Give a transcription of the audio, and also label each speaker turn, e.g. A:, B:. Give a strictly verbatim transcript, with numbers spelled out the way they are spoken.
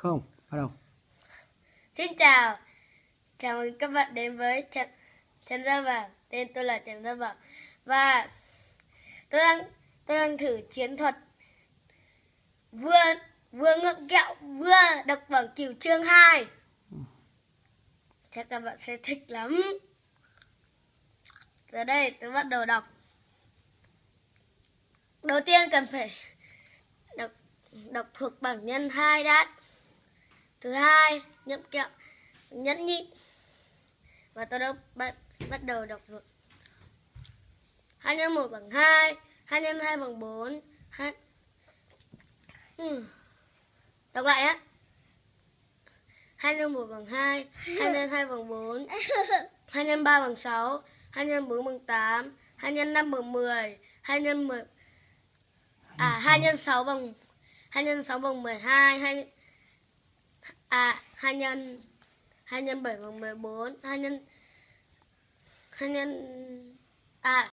A: không, bắt đầu.
B: Xin chào, chào mừng các bạn đến với Trần, Trần Gia Bảo. Tên tôi là Trần Gia Bảo và tôi đang tôi đang thử chiến thuật vừa vừa ngậm kẹo vừa đọc bảng cửu chương hai. Chắc các bạn sẽ thích lắm. Giờ đây tôi bắt đầu đọc. Đầu tiên cần phải đọc đọc thuộc bảng nhân hai đã. Thứ hai, nhậm kẹo nhẫn nhịn. Và tôi đã bắt, bắt đầu đọc rồi. hai nhân một bằng hai, hai nhân hai bằng bốn. hai... Hmm. Đọc lại á. hai nhân một bằng hai, hai nhân hai bằng bốn, hai nhân ba bằng sáu, hai nhân bốn bằng tám, hai nhân năm bằng mười, hai nhân mười à hai nhân sáu bằng hai nhân sáu bằng mười hai, hai à hai nhân hai nhân bảy bằng mười bốn, hai nhân hai nhân à